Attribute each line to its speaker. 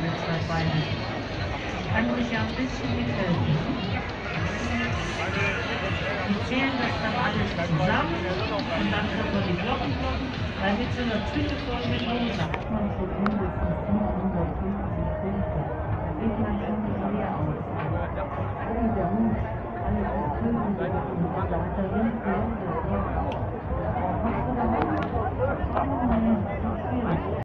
Speaker 1: mit zwei Beinen. Kann sich ja ein bisschen mithelfen. Wir zählen das dann alles zusammen und dann können wir die Glocken kloppen, weil mit so einer Tüte voll mit Hose hat man so mindestens 750 Punkte. Da geht man schon leer aus. Oh, der Hund, alle die Vögel, da hat der Wind gelandet. Hast du da was? Schwierig.